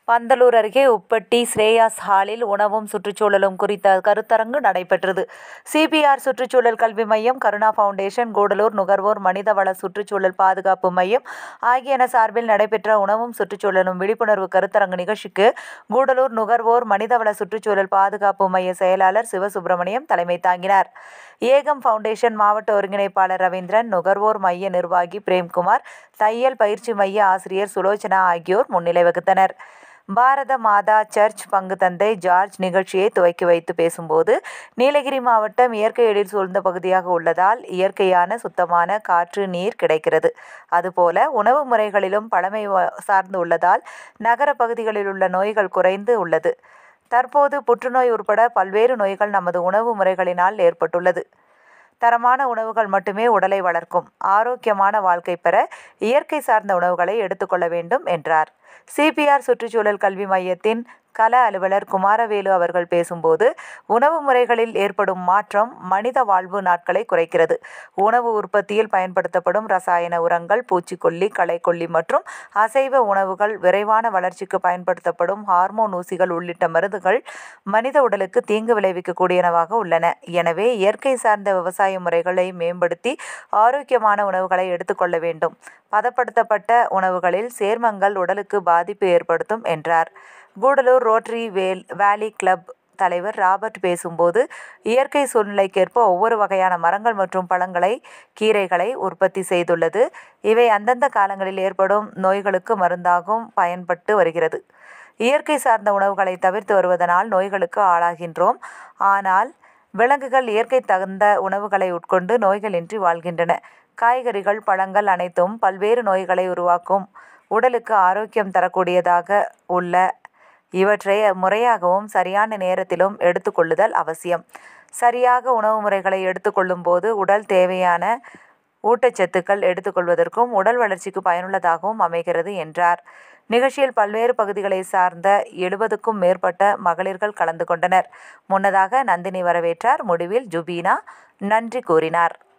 பந்தலூர் அருகே உப்பட்டி ஸ்ரேயாஸ் ஹாலில் உணவும் சுற்றுச்சூழலும் குறித்த கருத்தரங்கு நடைபெற்றது. சிபிஆர் சுற்றுச்சூழல் கல்வி மையம், கருணா பவுண்டேஷன், கூடலூர் நுகர்வோர் மனிதவள சுற்றுச்சூழல் பாதுகாப்பு மையம் ஆகியன சார்பில் நடைபெற்ற உணவும் சுற்றுச்சூழலும் விழிப்புணர்வு கருத்தரங்கு நிகழ்ச்சிக்கு கூடலூர் நுகர்வோர் மனிதவள சுற்றுச்சூழல் பாதுகாப்பு மைய செயலாளர் சிவசுப்பிரமணியம் தலைமை தாங்கினார். ஏகம் பவுண்டேஷன் மாவட்ட ஒருங்கிணைப்பாளர் ரவீந்திரன், நுகர்வோர் மைய நிர்வாகி பிரேம்குமார், தையல் பயிற்சி மைய ஆசிரியர் சுலோச்சனா ஆகியோர் முன்னிலை வகித்தனர். பாரத மாதா சர்ச் பங்கு தந்தை ஜார்ஜ் நிகழ்ச்சியை துவக்கி வைத்து பேசும்போது, நீலகிரி மாவட்டம் இயற்கை எழில் சூழ்ந்த பகுதியாக உள்ளதால் இயற்கையான சுத்தமான காற்று, நீர் கிடைக்கிறது. அதுபோல உணவு முறைகளிலும் பழமை சார்ந்து உள்ளதால் நகர பகுதிகளில் உள்ள நோய்கள் குறைந்து உள்ளது. தற்போது புற்றுநோய் உட்பட பல்வேறு நோய்கள் நமது உணவு முறைகளினால் ஏற்பட்டுள்ளது. தரமான உணவுகள் மட்டுமே உடலை வளர்க்கும். ஆரோக்கியமான வாழ்க்கை பெற இயற்கை சார்ந்த உணவுகளை எடுத்துக்கொள்ள வேண்டும் என்றார். சிபிஆர் சுற்றுச்சூழல் கல்வி மையத்தின் கள அலுவலர் குமாரவேலு அவர்கள் பேசும்போது, உணவு முறைகளில் ஏற்படும் மாற்றம் மனித வாழ்வு நாட்களை குறைக்கிறது. உணவு உற்பத்தியில் பயன்படுத்தப்படும் ரசாயன உரங்கள், பூச்சிக்கொல்லி, களைக்கொல்லி மற்றும் அசைவ உணவுகள், விரைவான வளர்ச்சிக்கு பயன்படுத்தப்படும் ஹார்மோன் ஊசிகள் உள்ளிட்ட மருந்துகள் மனித உடலுக்கு தீங்கு விளைவிக்கக்கூடியனவாக உள்ளன. எனவே இயற்கை சார்ந்த விவசாய முறைகளை மேம்படுத்தி ஆரோக்கியமான உணவுகளை எடுத்துக்கொள்ள வேண்டும். பதப்படுத்தப்பட்ட உணவுகளில் சேர்மங்கள் உடலுக்கு பாதிப்பு ஏற்படுத்தும் என்றார். கூடலூர் ரோட்டரி வேலி கிளப் தலைவர் ராபர்ட் பேசும்போது, இயற்கை சூழ்நிலைக்கேற்ப ஒவ்வொரு வகையான மரங்கள் மற்றும் பழங்களை, கீரைகளை உற்பத்தி செய்துள்ளது. இவை அந்தந்த காலங்களில் ஏற்படும் நோய்களுக்கு மருந்தாகவும் பயன்பட்டு வருகிறது. இயற்கை சார்ந்த உணவுகளை தவிர்த்து வருவதனால் நோய்களுக்கு ஆளாகின்றோம். ஆனால் விலங்குகள் இயற்கை தகுந்த உணவுகளை உட்கொண்டு நோய்களின்றி வாழ்கின்றன. காய்கறிகள், பழங்கள் அனைத்தும் பல்வேறு நோய்களை உருவாக்கும். உடலுக்கு ஆரோக்கியம் தரக்கூடியதாக உள்ள இவற்றை முறையாகவும் சரியான நேரத்திலும் எடுத்துக்கொள்ளுதல் அவசியம். சரியாக உணவு முறைகளை எடுத்துக்கொள்ளும் போது உடல் தேவையான ஊட்டச்சத்துக்கள் எடுத்துக்கொள்வதற்கும் உடல் வளர்ச்சிக்கு பயனுள்ளதாகவும் அமைகிறது என்றார். நிகழ்ச்சியில் பல்வேறு பகுதிகளை சார்ந்த 70க்கும் மேற்பட்ட மகளிர்கள் கலந்து கொண்டனர். முன்னதாக நந்தினி வரவேற்றார். முடிவில் ஜுபீனா நன்றி கூறினார்.